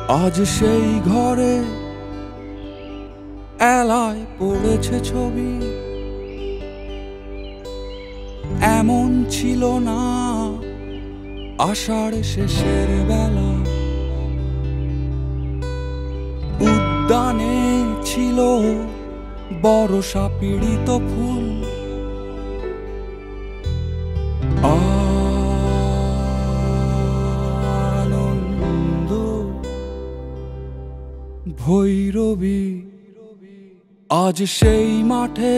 আজ সেই ঘরে এলায় পড়েছে ছবি, এমন ছিল না আষাঢ় শেষের বেলা। উদ্যানে ছিল বরষা পীড়িত ফুল, আনন্দ ভৈরবী। আজ সেই মাঠে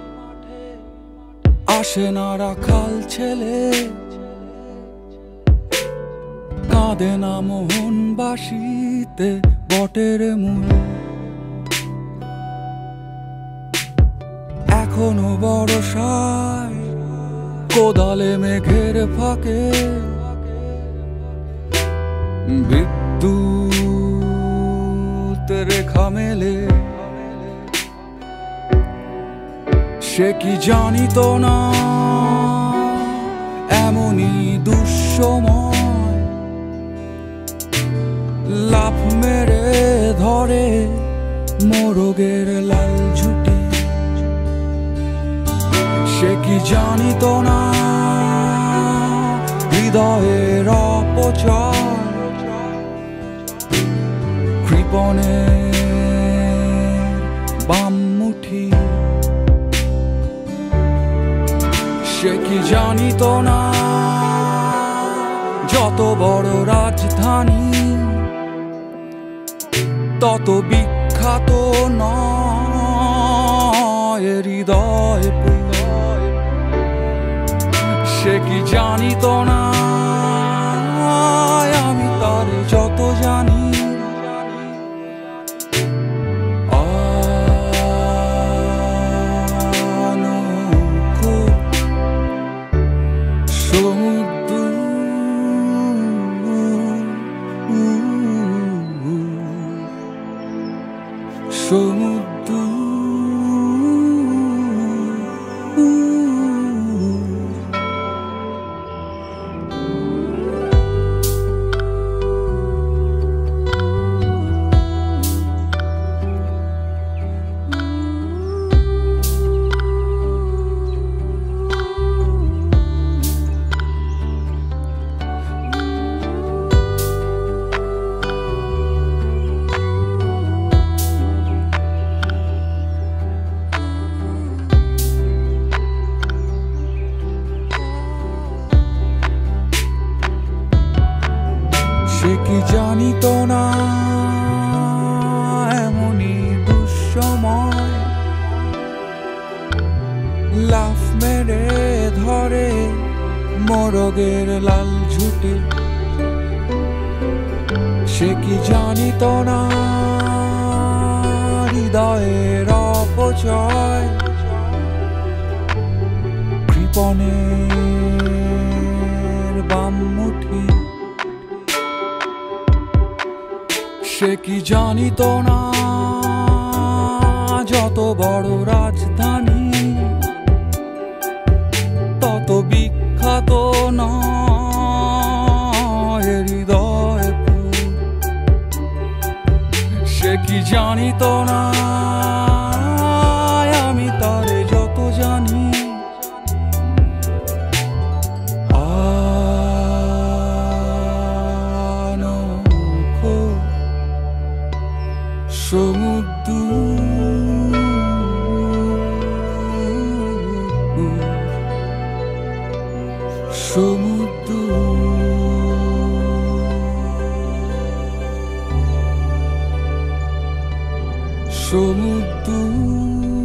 আসে না রাখাল ছেলে, কাঁদে না মোহনবাসীতে বটের মূল। এখনো বর্ষায় কোদালে মেঘের ফাঁকে বিদ্যুৎ রেখা মেলে। সে কি জানিত না এমনই দুঃসময় লাফ মেরে ধরে মোরগের লাল ঝুটি। সে কি জানিত না হৃদয়ের অপচয় কৃপণের বাম মুঠি। সে কি জানিত না যত বড় রাজধানী তত বিখ্যাত নয় হৃদয়। সে কি জানিত না আমি তার যত জানি সমুদ্র। সে কি জানিত না এমনই দুঃসময় লাফ মেরে ধরে মোরগের লাল ঝুটি। সে কি জানিত না হৃদয়ের অপচয় কৃপণের বাম মুঠি। সে কি জানিত না যত বড় রাজধানী তত বিখ্যাত নয় হৃদয়। সে কি জানিত না আমি তারে যত জানি সমুদ্র। সমুদ্র সমুদ্র।